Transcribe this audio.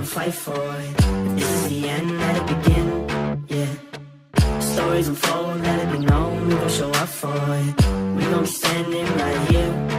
fight for it. If this is the end, let it begin, yeah. Stories unfold, let it be known, we gon' show up for it. We gon' be standing right here